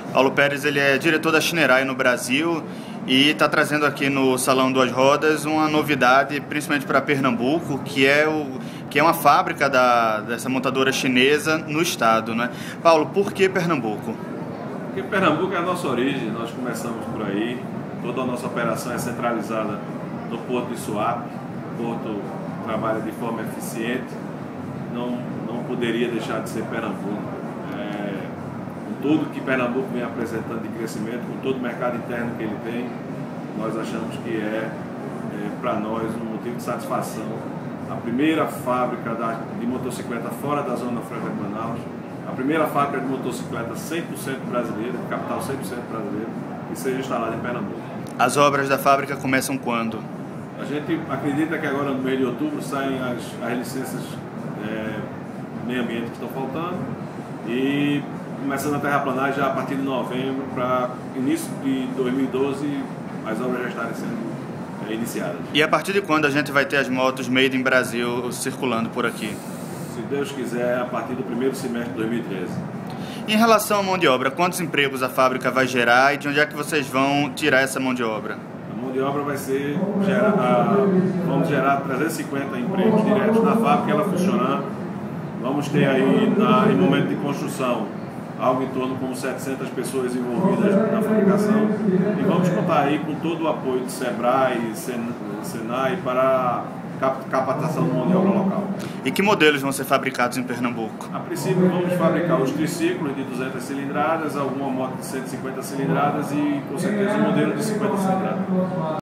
Paulo Pérez, ele é diretor da Shinerai no Brasil e está trazendo aqui no Salão Duas Rodas uma novidade, principalmente para Pernambuco, que é uma fábrica dessa montadora chinesa no estado, né? Paulo, por que Pernambuco? Porque Pernambuco é a nossa origem, nós começamos por aí, toda a nossa operação é centralizada no Porto de Suape, o Porto trabalha de forma eficiente, não poderia deixar de ser Pernambuco. Com tudo que Pernambuco vem apresentando de crescimento, com todo o mercado interno que ele tem, nós achamos que para nós um motivo de satisfação. A primeira fábrica de motocicleta fora da Zona Franca de Manaus, a primeira fábrica de motocicleta 100% brasileira, de capital 100% brasileiro, que seja instalada em Pernambuco. As obras da fábrica começam quando? A gente acredita que agora no mês de outubro saem as licenças meio ambiente que estão faltando e começando a terraplanagem já a partir de novembro, para início de 2012 as obras já estarem sendo iniciadas. E a partir de quando a gente vai ter as motos Made in Brasil circulando por aqui? Se Deus quiser, a partir do primeiro semestre de 2013. Em relação à mão de obra, quantos empregos a fábrica vai gerar e de onde é que vocês vão tirar essa mão de obra? A mão de obra vai ser vamos gerar 350 empregos diretos na fábrica, ela funcionando. Vamos ter aí, em momento de construção, algo em torno como 700 pessoas envolvidas na fabricação. E vamos contar aí com todo o apoio do Sebrae e Senai para capacitação de mão de obra local. E que modelos vão ser fabricados em Pernambuco? A princípio vamos fabricar os triciclos de 200 cilindradas, alguma moto de 150 cilindradas e com certeza um modelo de 50 cilindradas.